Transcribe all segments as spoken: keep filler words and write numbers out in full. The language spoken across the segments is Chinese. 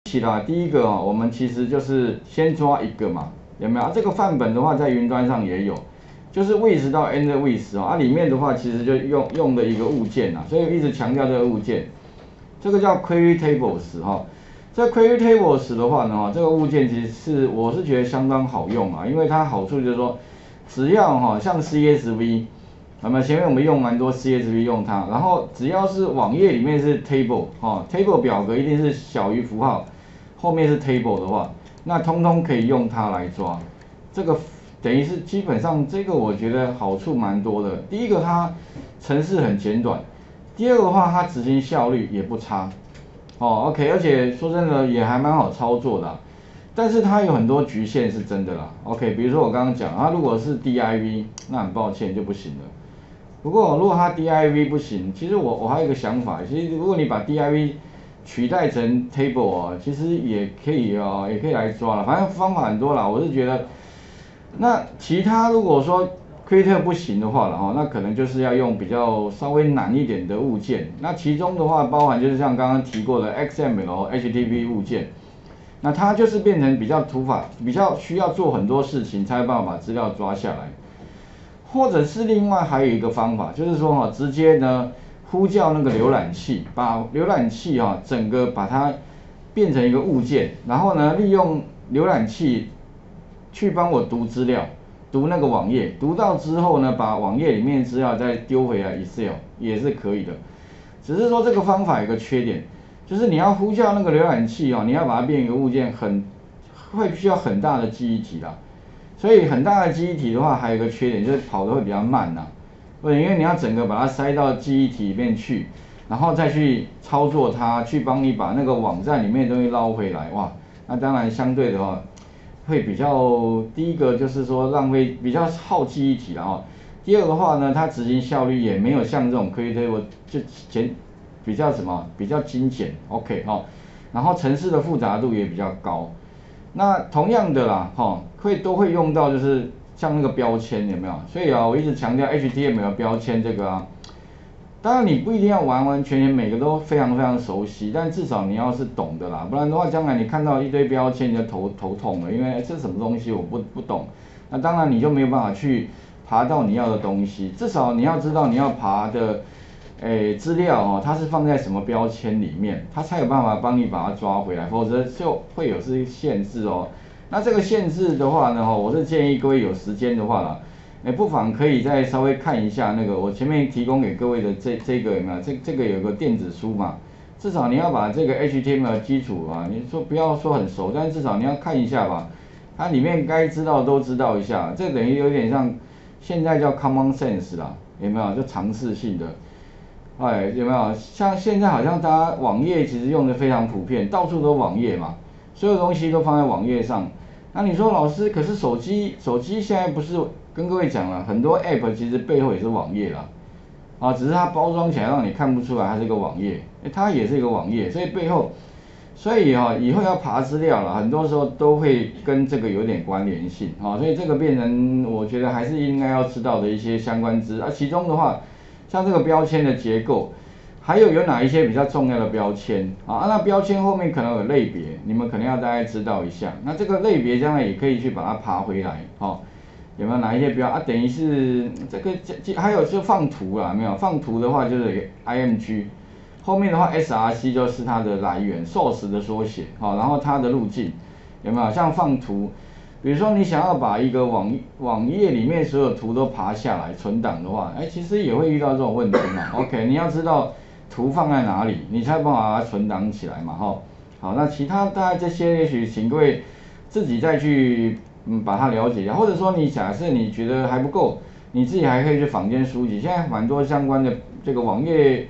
起啦，第一个哦，我们其实就是先抓一个嘛，有没有？啊、这个范本的话，在云端上也有，就是 with 到 end with 哦，啊，里面的话其实就用用的一个物件啦，所以一直强调这个物件，这个叫 query tables 哈、哦。这 query tables 的话呢，这个物件其实是我是觉得相当好用啊，因为它好处就是说，只要哈、哦、像 C S V。那么前面我们用蛮多 C S V 用它，然后只要是网页里面是 table 哦 ，table 表格一定是小于符号，后面是 table 的话，那通通可以用它来抓。这个等于是基本上这个我觉得好处蛮多的。第一个它程式很简短，第二个的话它执行效率也不差。哦 ，OK， 而且说真的也还蛮好操作的、啊。但是它有很多局限是真的啦 ，OK， 比如说我刚刚讲，它如果是 D I V， 那很抱歉就不行了。不过如果它 D I V 不行，其实我我还有一个想法，其实如果你把 D I V 取代成 table 啊，其实也可以啊，也可以来抓了，反正方法很多啦。我是觉得，那其他如果说 Creator 不行的话了哈，那可能就是要用比较稍微难一点的物件。那其中的话包含就是像刚刚提过的 X M L、H T T P 物件，那它就是变成比较土法，比较需要做很多事情才有办法把资料抓下来。或者是另外还有一个方法，就是说哈，直接呢呼叫那个浏览器，把浏览器哈整个把它变成一个物件，然后呢利用浏览器去帮我读资料，读那个网页，读到之后呢，把网页里面资料再丢回来 Excel 也是可以的。只是说这个方法有个缺点，就是你要呼叫那个浏览器哦，你要把它变一个物件很，会需要很大的记忆体啦。所以很大的记忆体的话，还有一个缺点就是跑得会比较慢呐、啊。对，因为你要整个把它塞到记忆体里面去，然后再去操作它，去帮你把那个网站里面的东西捞回来，哇，那当然相对的话，会比较第一个就是说浪费比较耗记忆体了哈。第二个的话呢，它执行效率也没有像这种 Creator 就简比较什么比较精简 ，OK 哈、哦，然后程式的复杂度也比较高。那同样的啦，哈，会都会用到就是像那个标签有没有？所以啊，我一直强调 H T M L 标签这个啊，当然你不一定要完完全全每个都非常非常熟悉，但至少你要是懂的啦，不然的话将来你看到一堆标签你就头头痛了，因为这是什么东西我不不懂，那当然你就没有办法去爬到你要的东西，至少你要知道你要爬的。诶，资料哦，它是放在什么标签里面，它才有办法帮你把它抓回来，否则就会有这些限制哦。那这个限制的话呢，我是建议各位有时间的话啦，诶，不妨可以再稍微看一下那个我前面提供给各位的这这个有没有？这这个有个电子书嘛，至少你要把这个 H T M L 基础啊，你说不要说很熟，但是至少你要看一下吧，它里面该知道都知道一下，这等于有点像现在叫 common sense 啦，有没有？就常识性的。哎，有没有？像现在好像大家网页其实用的非常普遍，到处都网页嘛，所有东西都放在网页上。那你说老师，可是手机手机现在不是跟各位讲了，很多 App 其实背后也是网页啦，啊，只是它包装起来让你看不出来它是一个网页，哎，它也是一个网页，所以背后，所以哈、哦，以后要爬资料了，很多时候都会跟这个有点关联性啊，所以这个变成我觉得还是应该要知道的一些相关知识，啊，其中的话。像这个标签的结构，还有有哪一些比较重要的标签啊？那标签后面可能有类别，你们可能要大概知道一下。那这个类别将来也可以去把它爬回来，哦，有没有哪一些标啊？等于是这个这还有就放图啦，没有放图的话就是 I M G， 后面的话 S R C 就是它的来源 source 的缩写，好，然后它的路径有没有？像放图。比如说你想要把一个网网页里面所有图都爬下来存档的话，哎，其实也会遇到这种问题嘛。OK， 你要知道图放在哪里，你才有办法把它存档起来嘛，哈。好，那其他大概这些，也许请各位自己再去嗯把它了解一下，或者说你假设你觉得还不够，你自己还可以去坊间书籍，现在蛮多相关的这个网页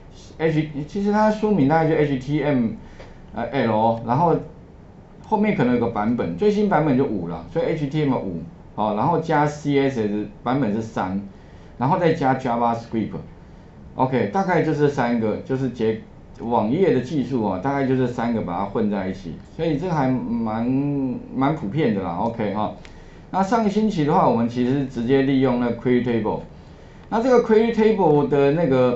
H， 其实它书名大概就 H T M L， 然后。后面可能有个版本，最新版本就五了，所以 H T M L 五，好，然后加 C S S 版本是三，然后再加 JavaScript，OK， 大概就是三个，就是结网页的技术啊，大概就是三个把它混在一起，所以这个还蛮蛮普遍的啦 ，OK 哈。那上个星期的话，我们其实直接利用那 Query Table，那这个 Query Table 的那个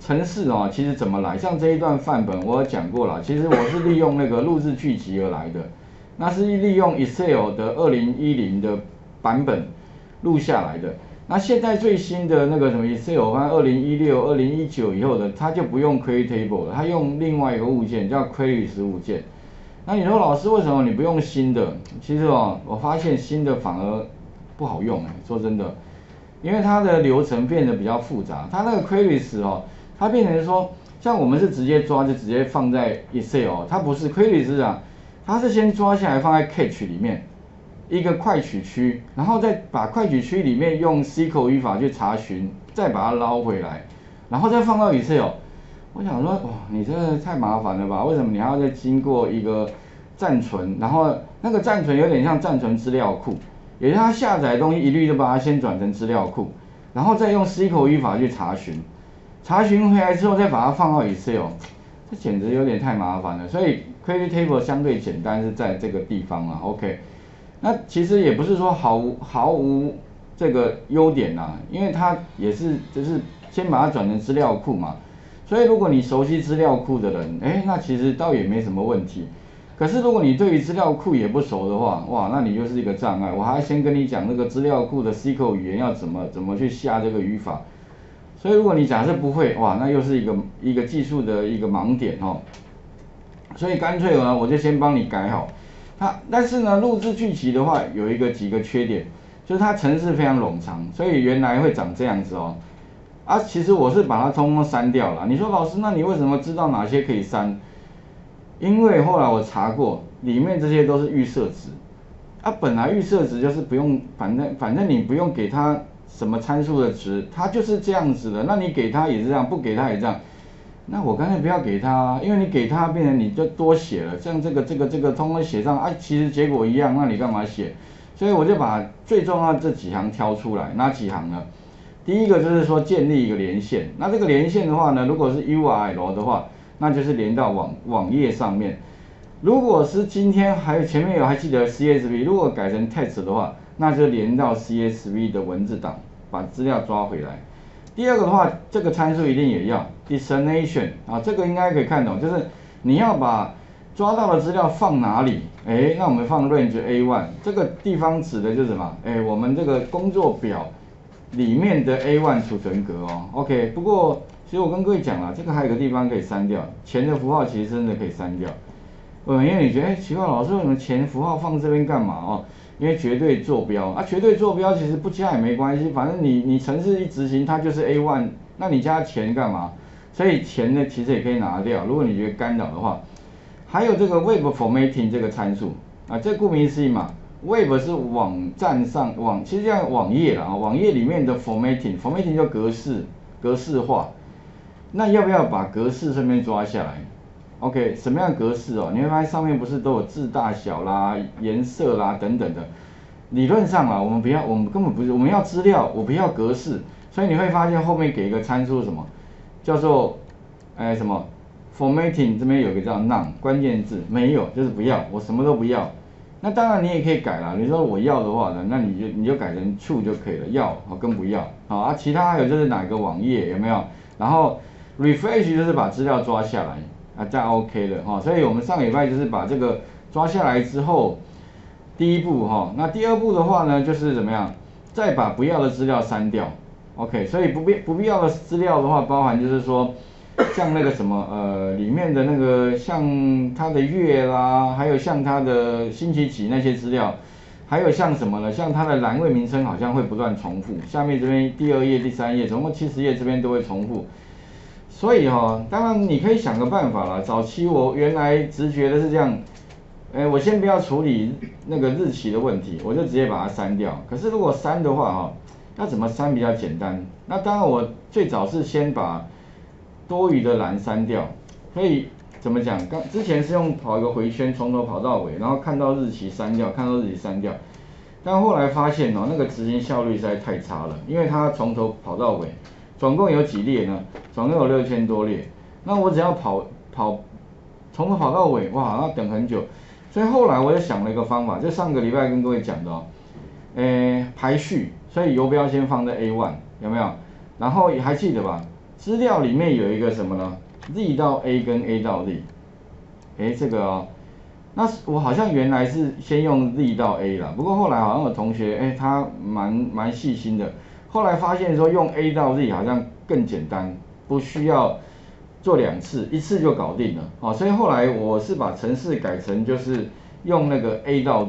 程式哦，其实怎么来？像这一段范本我有讲过了，其实我是利用那个录制剧集而来的，那是利用 Excel 的二零一零的版本录下来的。那现在最新的那个什么 Excel， 看二零一六、二零一九以后的，它就不用 Create Table 了，它用另外一个物件叫 Queries 物件。那你说老师为什么你不用新的？其实哦，我发现新的反而不好用哎，说真的，因为它的流程变得比较复杂，它那个 Queries 哦。它变成说，像我们是直接抓就直接放在 Excel， 它不是 Queries 啊，它是先抓下来放在 Catch 里面一个快取区，然后再把快取区里面用 S Q L 语法去查询，再把它捞回来，然后再放到 Excel。我想说，哇，你这个太麻烦了吧？为什么你还要再经过一个暂存？然后那个暂存有点像暂存资料库，也就是它下载的东西一律都把它先转成资料库，然后再用 S Q L 语法去查询。查询回来之后再把它放到 Excel， 这简直有点太麻烦了。所以 Create Table 相对简单是在这个地方啊 ，OK。那其实也不是说毫无毫无这个优点呐、啊，因为它也是就是先把它转成资料库嘛。所以如果你熟悉资料库的人，哎，那其实倒也没什么问题。可是如果你对于资料库也不熟的话，哇，那你就是一个障碍。我还先跟你讲那个资料库的 S Q L 语言要怎么怎么去下这个语法。所以如果你假设不会，哇，那又是一个一个技术的一个盲点哦。所以干脆呢，我就先帮你改好它。但是呢，录制剧集的话有一个几个缺点，就是它程式非常冗长，所以原来会长这样子哦。啊，其实我是把它通通删掉了。你说老师，那你为什么知道哪些可以删？因为后来我查过，里面这些都是预设值。啊，本来预设值就是不用，反正反正你不用给它什么参数的值，它就是这样子的。那你给它也是这样，不给它也这样。那我干脆不要给它、啊，因为你给它变成你就多写了，像这个这个这个通通写上，啊，其实结果一样，那你干嘛写？所以我就把最重要的这几行挑出来，哪几行呢？第一个就是说建立一个连线，那这个连线的话呢，如果是 U R L 的话，那就是连到网网页上面。如果是今天还有前面有还记得 C S V， 如果改成 text 的话，那就连到 C S V 的文字档，把资料抓回来。第二个的话，这个参数一定也要 destination 啊，这个应该可以看懂，就是你要把抓到的资料放哪里？哎，那我们放 range A 一， 这个地方指的就是什么？哎，我们这个工作表里面的 A 一 储存格哦。OK， 不过其实我跟各位讲了，这个还有个地方可以删掉，前的符号其实真的可以删掉。嗯，因为你觉得，哎，奇怪，老师为什么前符号放这边干嘛哦？因为绝对坐标啊，绝对坐标其实不加也没关系，反正你你程式一执行它就是 A 一， 那你加前干嘛？所以前呢其实也可以拿掉，如果你觉得干扰的话。还有这个 Web Formatting 这个参数啊，这顾名思义嘛 ，Web 是网站上网，其实像网页啦，网页里面的 Formatting，Formatting 叫格式格式化，那要不要把格式顺便抓下来？ OK， 什么样的格式哦？你会发现上面不是都有字大小啦、颜色啦等等的。理论上啊，我们不要，我们根本不是，我们要资料，我不要格式。所以你会发现后面给一个参数什么，叫做，哎什么 formatting 这边有一个叫 none 关键字，没有就是不要，我什么都不要。那当然你也可以改啦，你说我要的话呢，那你就你就改成 true 就可以了，要跟不要。好啊，其他还有就是哪个网页有没有？然后 refresh 就是把资料抓下来。啊，这样 OK 了哈，所以我们上礼拜就是把这个抓下来之后，第一步哈，那第二步的话呢，就是怎么样，再把不要的资料删掉 ，OK， 所以不必不必要的资料的话，包含就是说，像那个什么呃里面的那个像它的月啦，还有像它的星期几那些资料，还有像什么呢？像它的栏位名称好像会不断重复，下面这边第二页、第三页，总共七十页这边都会重复。所以哈、哦，当然你可以想个办法啦。早期我原来直觉的是这样，哎，我先不要处理那个日期的问题，我就直接把它删掉。可是如果删的话哈，要怎么删比较简单？那当然我最早是先把多余的栏删掉。所以怎么讲？刚之前是用跑一个回圈，从头跑到尾，然后看到日期删掉，看到日期删掉。但后来发现哦，那个执行效率实在太差了，因为它从头跑到尾。总共有几列呢？总共有六千多列。那我只要跑跑从头跑到尾，哇，要等很久。所以后来我就想了一个方法，就上个礼拜跟各位讲的哦，诶，排序。所以游标先放在 A 一， 有没有？然后还记得吧？ 资料里面有一个什么呢 ？Z 到 A 跟 A 到 Z， 哎，这个哦，那我好像原来是先用 Z 到 A 啦，不过后来好像有同学哎，他蛮蛮细心的，后来发现说用 A 到 Z 好像更简单，不需要做两次，一次就搞定了哦。所以后来我是把程式改成就是用那个 A 到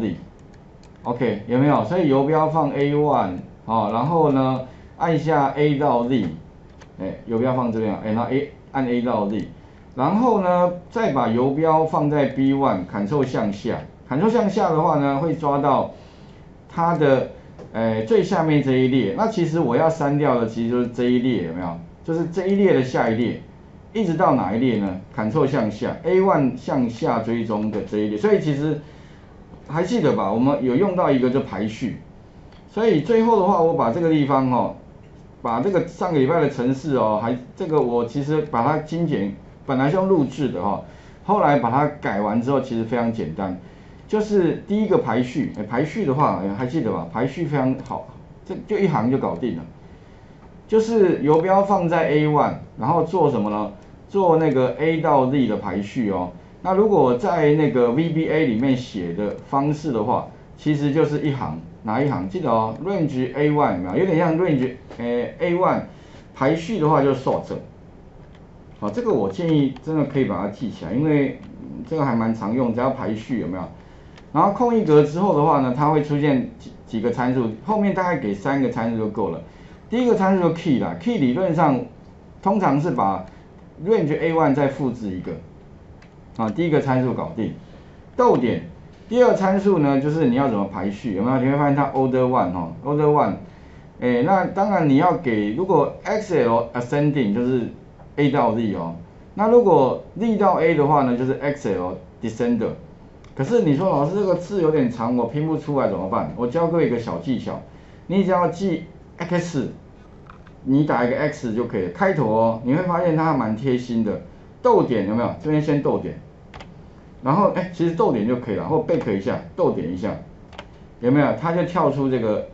Z。OK， 有没有？所以游标放 A 一 哦，然后呢按下 A 到 Z， 哎，游标放这边，哎，然后 A 按 A 到 Z， 然后呢再把游标放在 B 一 ，Ctrl 向下 ，Ctrl 向下的话呢会抓到它的哎最下面这一列。那其实我要删掉的其实就是这一列，有没有？就是这一列的下一列，一直到哪一列呢 ？Ctrl 向下 ，A 一 向下追踪的这一列，所以其实。还记得吧？我们有用到一个就排序，所以最后的话，我把这个地方哦，把这个上个礼拜的程式哦，还这个我其实把它精简，本来是用录制的哈、哦，后来把它改完之后，其实非常简单，就是第一个排序，哎，排序的话，哎，还记得吧？排序非常好，这就一行就搞定了，就是游标放在 A 一， 然后做什么呢？做那个 A 到 Z 的排序哦。那如果在那个 V B A 里面写的方式的话，其实就是一行，哪一行？记得哦 ，range A 一 有没有？有点像 range 呃 A 一 排序的话就是 sort。好，这个我建议真的可以把它记起来，因为这个还蛮常用，只要排序有没有？然后空一格之后的话呢，它会出现几几个参数，后面大概给三个参数就够了。第一个参数就 key 啦 ，key 理论上通常是把 range A 一 再复制一个。啊，第一个参数搞定，逗点。第二参数呢，就是你要怎么排序，有没有？你会发现它 order one 哦 ，order one， 哎，那当然你要给，如果 X L ascending 就是 A 到 Z 哦，那如果 Z 到 A 的话呢，就是 X L descender。可是你说老师这个字有点长，我拼不出来怎么办？我教各位一个小技巧，你只要记 X， 你打一个 X 就可以了，开头哦，你会发现它还蛮贴心的。逗点有没有？这边先逗点，然后哎，其实逗点就可以了，或 back 一下，逗点一下，有没有？它就跳出这个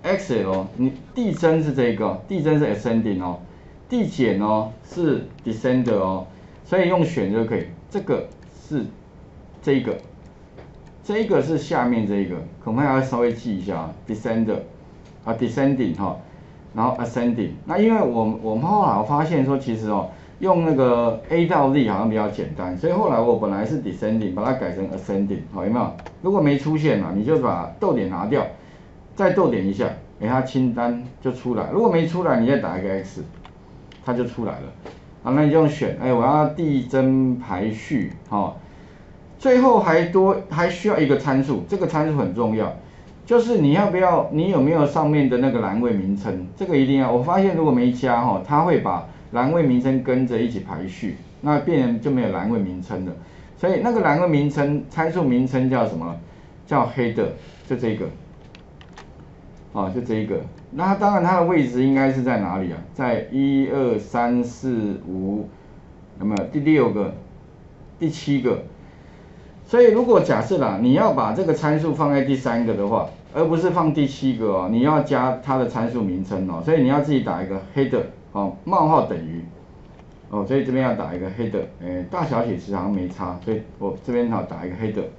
X L， 你递增是这个，递增是 ascending 哦，递减哦是 descender 哦，所以用选就可以。这个是这一个，这一个是下面这一个，恐怕要稍微记一下 descender 啊 descending 哈、哦，然后 ascending。那因为我我们后来发现说，其实哦。用那个 A 到 Z 好像比较简单，所以后来我本来是 descending， 把它改成 ascending， 好，有没有？如果没出现嘛，你就把逗点拿掉，再逗点一下，哎，它清单就出来。如果没出来，你再打一个 X， 它就出来了。好，那你就用选，哎，我要递增排序，好，最后还多还需要一个参数，这个参数很重要，就是你要不要，你有没有上面的那个栏位名称？这个一定要。我发现如果没加哈，它会把栏位名称跟着一起排序，那变成就没有栏位名称了。所以那个栏位名称参数名称叫什么？叫 header， 就这个，啊，就这一个。那它当然它的位置应该是在哪里啊？在一二三四五，有没有第六个、第七个？所以如果假设啦，你要把这个参数放在第三个的话，而不是放第七个哦，你要加它的参数名称哦，所以你要自己打一个 header。哦，冒号等于，哦，所以这边要打一个 header， 诶，大小写其实好像没差，所以我这边好打一个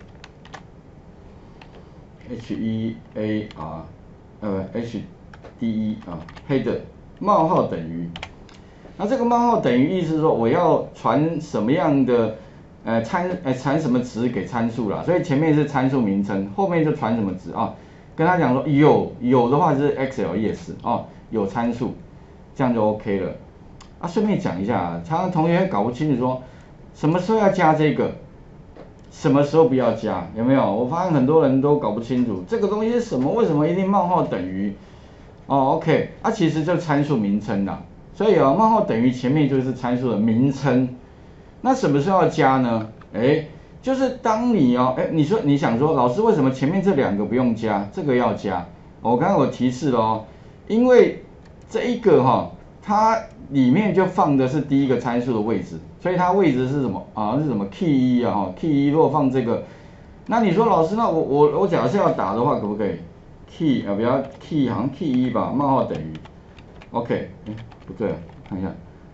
header，H E A R， 呃 H D E 啊 header 冒号等于，那这个冒号等于意思是说我要传什么样的呃参呃传什么值给参数啦，所以前面是参数名称，后面就传什么值啊，跟他讲说有有的话就是 X L E S 哦，有参数。这样就 OK 了啊！顺便讲一下，常常同学搞不清楚说，什么时候要加这个，什么时候不要加，有没有？我发现很多人都搞不清楚这个东西是什么，为什么一定冒号等于？哦 ，OK， 啊，其实就是参数名称啦。所以啊，冒号等于前面就是参数的名称。那什么时候要加呢？哎，就是当你哦，哎，你说你想说，老师为什么前面这两个不用加，这个要加？我刚刚有提示了哦，因为这一个哈、哦，它里面就放的是第一个参数的位置，所以它位置是什么啊？是什么 key 一啊？哈 ，key 一如果放这个，那你说老师，那我我我假设要打的话，可不可以 key 啊？不要 key 好像 key 一吧，冒号等于 ，OK， 哎不对，看一下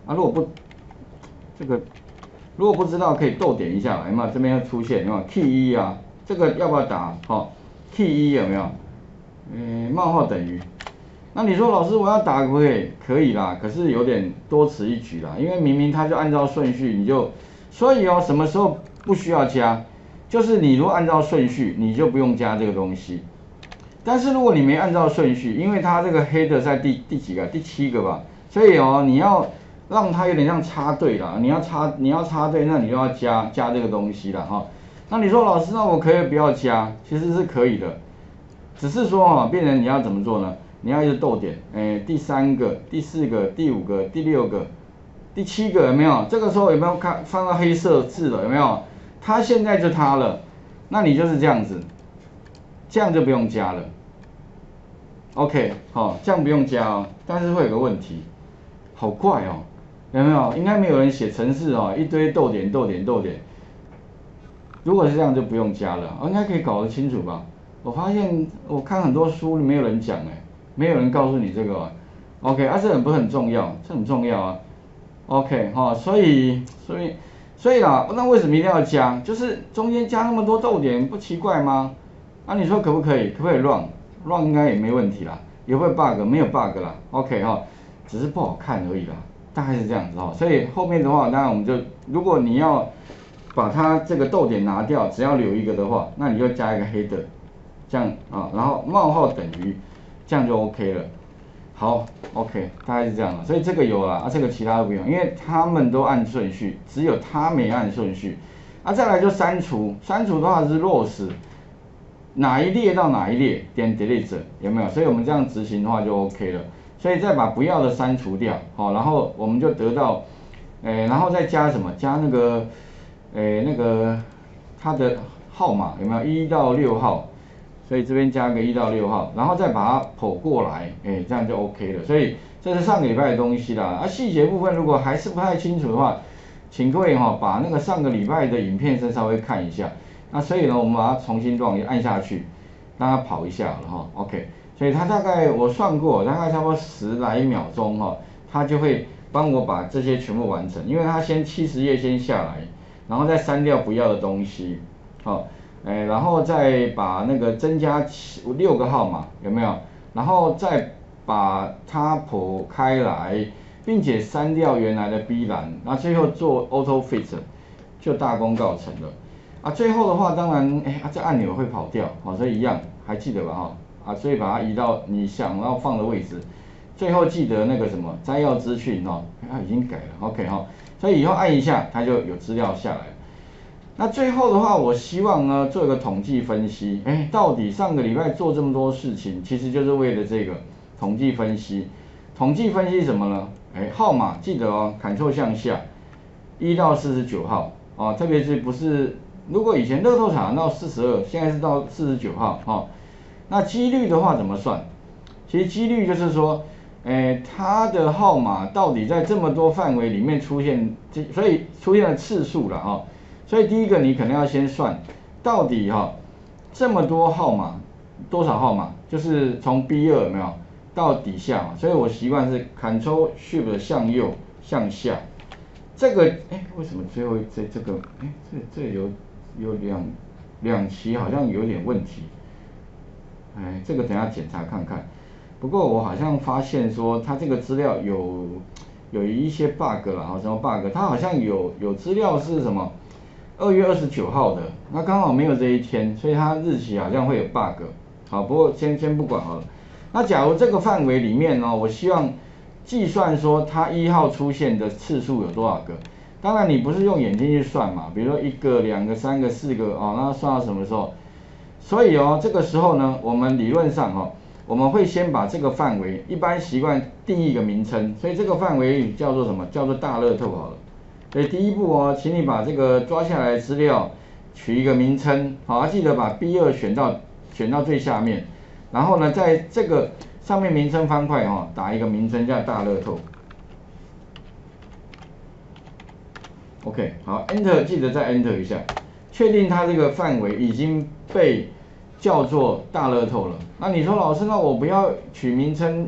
啊，如果不这个如果不知道可以逗点一下，有没有？这边要出现有没有 key 一啊？这个要不要打？好、哦、，key 一有没有？嗯，冒号等于。那你说老师我要打可不可以？可以啦，可是有点多此一举啦，因为明明它就按照顺序，你就所以哦，什么时候不需要加？就是你如果按照顺序，你就不用加这个东西。但是如果你没按照顺序，因为它这个黑的在第第几个？第七个吧，所以哦，你要让它有点像插队啦，你要插你要插队，那你就要加加这个东西啦哈。那你说老师，那我可以不要加？其实是可以的，只是说哈，变成你要怎么做呢？你要一直逗点，哎，第三个、第四个、第五个、第六个、第七个有没有？这个时候有没有看放到黑色字了？有没有？它现在就它了，那你就是这样子，这样就不用加了。OK， 好、哦，这样不用加哦，但是会有个问题，好怪哦，有没有？应该没有人写程式哦，一堆逗点、逗点、逗点。如果是这样就不用加了，哦，应该可以搞得清楚吧？我发现我看很多书没有人讲哎。没有人告诉你这个、啊、，OK， 啊，这很不很重要，这很重要啊 ，OK 哈、哦，所以所以所以啦，那为什么一定要加？就是中间加那么多逗点，不奇怪吗？啊，你说可不可以？可不可以 run？run 应该也没问题啦，也会 bug， 没有 bug 啦 ，OK 哈、哦，只是不好看而已啦，大概是这样子哈、哦。所以后面的话，当然我们就，如果你要把它这个逗点拿掉，只要留一个的话，那你就加一个黑的，这样啊，然后冒号等于。这样就 OK 了，好 ，OK， 大概是这样了，所以这个有了，啊，这个其他的不用，因为他们都按顺序，只有他没按顺序，啊，再来就删除，删除的话是 loss， 哪一列到哪一列点 delete 有没有？所以我们这样执行的话就 OK 了，所以再把不要的删除掉，好，然后我们就得到，诶，然后再加什么？加那个，诶，那个它的号码有没有？一到六号。所以这边加个一到六号，然后再把它剖过来，哎，这样就 OK 了。所以这是上个礼拜的东西啦。啊，细节部分如果还是不太清楚的话，请各位哈、哦、把那个上个礼拜的影片先稍微看一下。那所以呢，我们把它重新乱按下去，让它跑一下了哈、哦。OK， 所以它大概我算过，大概差不多十来秒钟哈、哦，它就会帮我把这些全部完成，因为它先七十页先下来，然后再删掉不要的东西，好、哦。哎，然后再把那个增加七六个号码有没有？然后再把它剖开来，并且删掉原来的 B 栏，然后最后做 Auto Fit， 就大功告成了。啊，最后的话当然，哎，啊这按钮会跑掉，好、哦，所以一样还记得吧？哈、哦，啊，所以把它移到你想要放的位置。最后记得那个什么摘要资讯哦，它已经改了 ，OK 哈、哦，所以以后按一下它就有资料下来。那最后的话，我希望呢做一个统计分析，哎，到底上个礼拜做这么多事情，其实就是为了这个统计分析。统计分析什么呢？哎，号码记得哦 ，Ctrl 向下，一到四十九号哦，特别是不是如果以前乐透彩到四十二，现在是到四十九号哦。那几率的话怎么算？其实几率就是说，哎，它的号码到底在这么多范围里面出现，所以出现的次数了哦。所以第一个你可能要先算，到底哈、哦、这么多号码多少号码，就是从 B 二 有没有到底下嘛？所以我习惯是 Ctrl Shift 向右向下。这个哎为什么最后这这个哎这这有有两两期好像有点问题，哎这个等一下检查看看。不过我好像发现说它这个资料有有一些 bug 了啊，什么 bug？ 它好像有有资料是什么？二月二十九号的，那刚好没有这一天，所以它日期好像会有 bug。好，不过先先不管好了。那假如这个范围里面呢，我希望计算说它一号出现的次数有多少个。当然你不是用眼睛去算嘛，比如说一个、两个、三个、四个哦，那算到什么时候？所以哦，这个时候呢，我们理论上哦，我们会先把这个范围一般习惯定义一个名称，所以这个范围叫做什么？叫做大乐透好了。所以第一步哦，请你把这个抓下来的资料取一个名称，好，记得把 B 二 选到选到最下面，然后呢，在这个上面名称方块哈、哦，打一个名称叫大乐透。OK， 好 ，Enter 记得再 Enter 一下，确定它这个范围已经被叫做大乐透了。那你说老师，那我不要取名称，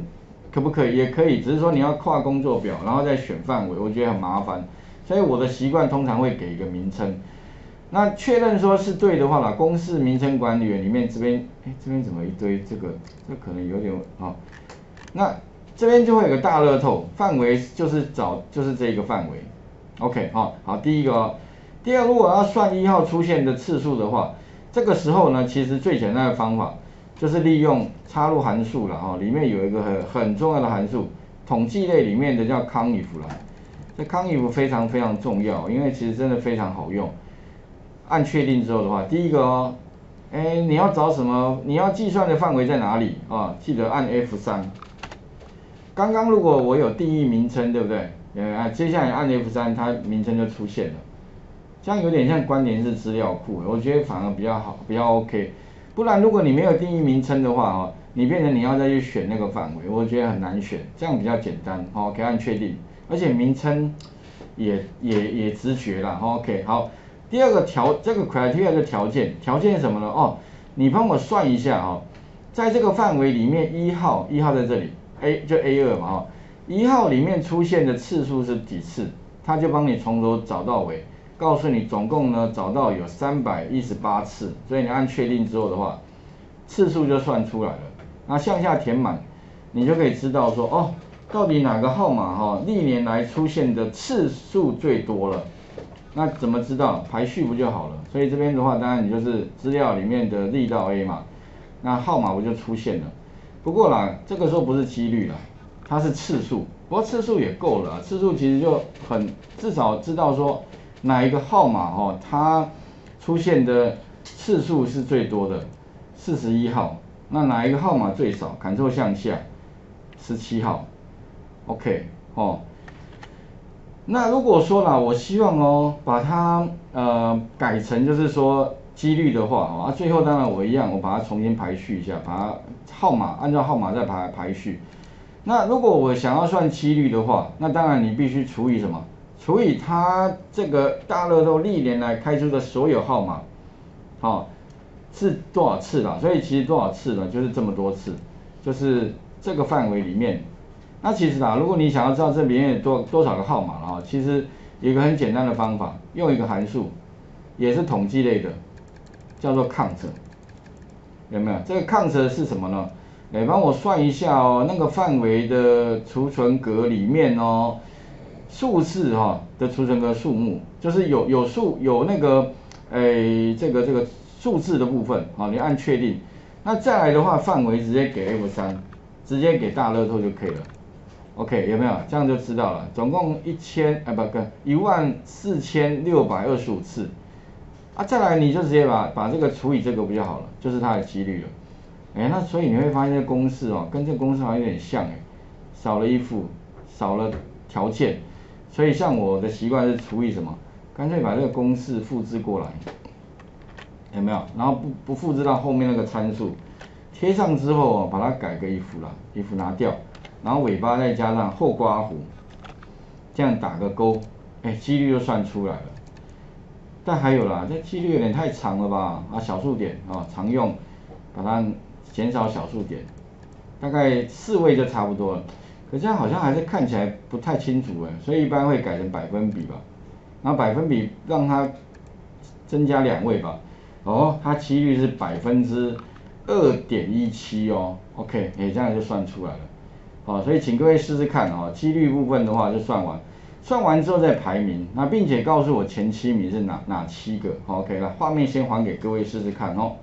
可不可以？也可以，只是说你要跨工作表，然后再选范围，我觉得很麻烦。所以我的习惯通常会给一个名称。那确认说是对的话啦，公式名称管理员里面这边，哎，这边怎么一堆这个？这可能有点啊、哦。那这边就会有个大乐透，范围就是找就是这个范围。OK， 好、哦，好，第一个、哦，第二，如果要算一号出现的次数的话，这个时候呢，其实最简单的方法就是利用插入函数了哈、哦，里面有一个很很重要的函数，统计类里面的叫 COUNTIF 啦。这 COUNTIF 非常非常重要，因为其实真的非常好用。按确定之后的话，第一个哦，哎，你要找什么？你要计算的范围在哪里啊？记得按 F 三。刚刚如果我有定义名称，对不对？呃，接下来按 F 三，它名称就出现了。这样有点像关联式资料库，我觉得反而比较好，比较 OK。不然如果你没有定义名称的话哦，你变成你要再去选那个范围，我觉得很难选。这样比较简单，哦，可以按确定，而且名称也也也直觉啦， OK， 好。第二个条这个 criteria 的条件，条件是什么呢？哦，你帮我算一下哦，在这个范围里面，一号一号在这里 ，A 就 A 二嘛，哦，一号里面出现的次数是几次？他就帮你从头找到尾，告诉你总共呢找到有三百一十八次，所以你按确定之后的话，次数就算出来了。那向下填满，你就可以知道说哦，到底哪个号码哈、哦、历年来出现的次数最多了。那怎么知道？排序不就好了？所以这边的话，当然你就是资料里面的历到 A 嘛，那号码不就出现了？不过啦，这个时候不是几率啦，它是次数。不过次数也够了，次数其实就很至少知道说哪一个号码哦，它出现的次数是最多的，四十一号。那哪一个号码最少？Ctrl向下，十七号。OK， 哦。那如果说啦，我希望哦，把它呃改成就是说几率的话啊，最后当然我一样，我把它重新排序一下，把它号码按照号码再排排序。那如果我想要算几率的话，那当然你必须除以什么？除以它这个大乐透历年来开出的所有号码，好、哦，是多少次啦？所以其实多少次呢？就是这么多次，就是这个范围里面。那其实啦，如果你想要知道这里面有多多少个号码啊，其实有一个很简单的方法，用一个函数，也是统计类的，叫做 count， 有没有？这个 count 是什么呢？来帮我算一下哦，那个范围的储存格里面哦，数字哈、哦、的储存格数目，就是有有数有那个诶这个这个数字的部分，好，你按确定。那再来的话，范围直接给 F 三， 直接给大乐透就可以了。OK， 有没有？这样就知道了。总共一千，哎，不，跟一万四千六百二十五次。啊，再来你就直接把把这个除以这个不就好了？就是它的几率了。哎，那所以你会发现这公式哦，跟这个公式好像有点像哎，少了一负，少了条件。所以像我的习惯是除以什么？干脆把这个公式复制过来，有没有？然后不不复制到后面那个参数，贴上之后哦，把它改个 if 啦 ，if 拿掉。然后尾巴再加上后刮弧，这样打个勾，哎，几率就算出来了。但还有啦，这几率有点太长了吧？啊，小数点啊，常用，把它减少小数点，大概四位就差不多了。可这样好像还是看起来不太清楚哎，所以一般会改成百分比吧。然后百分比让它增加两位吧。哦，它几率是百分之二点一七哦。OK， 哎，这样就算出来了。好，所以请各位试试看哦，几率部分的话就算完，算完之后再排名，那并且告诉我前七名是哪哪七个。好 ，OK 了，画面先还给各位试试看哦。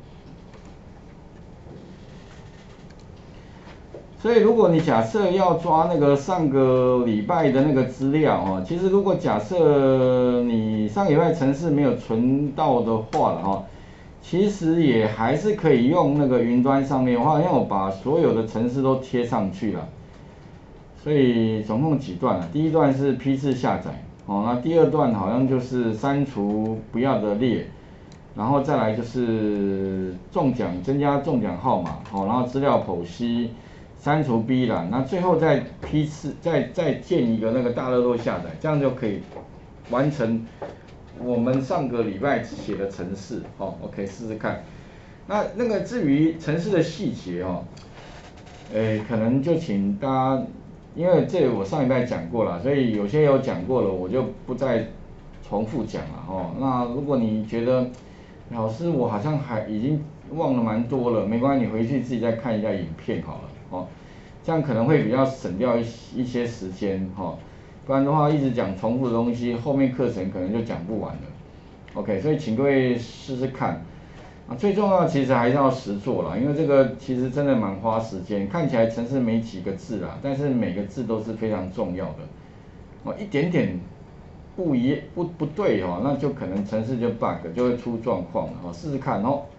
所以如果你假设要抓那个上个礼拜的那个资料哦，其实如果假设你上礼拜程式没有存到的话了哈，其实也还是可以用那个云端上面的话，因为我把所有的程式都贴上去了。所以总共几段啊？第一段是批次下载，哦，那第二段好像就是删除不要的列，然后再来就是中奖增加中奖号码，好，然后资料剖析，删除 B 栏，那最后再批次再再建一个那个大乐透下载，这样就可以完成我们上个礼拜写的程式，哦 ，OK 试试看。那那个至于程式的细节哦。 呃，可能就请大家，因为这我上一拜讲过了，所以有些有讲过了，我就不再重复讲了哦。那如果你觉得老师我好像还已经忘了蛮多了，没关系，你回去自己再看一下影片好了哦，这样可能会比较省掉一一些时间哈、哦，不然的话一直讲重复的东西，后面课程可能就讲不完了。OK， 所以请各位试试看。啊，最重要的其实还是要实做啦，因为这个其实真的蛮花时间，看起来程式没几个字啦，但是每个字都是非常重要的。哦，一点点不一不不对哦，那就可能程式就 bug 就会出状况了哦，试试看哦。